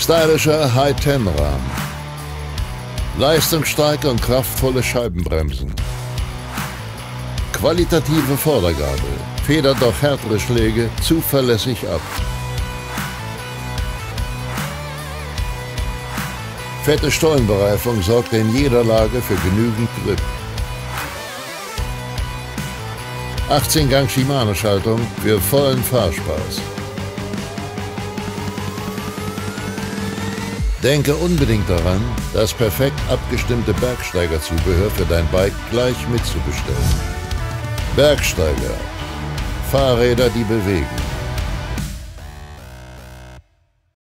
Stylischer High-10-Rahmen. Leistungsstarke und kraftvolle Scheibenbremsen. Qualitative Vordergabel. Federt auch härtere Schläge zuverlässig ab. Fette Stollenbereifung sorgt in jeder Lage für genügend Grip. 18-Gang Shimano-Schaltung für vollen Fahrspaß. Denke unbedingt daran, das perfekt abgestimmte Bergsteigerzubehör für dein Bike gleich mitzubestellen. Bergsteiger. Fahrräder, die bewegen.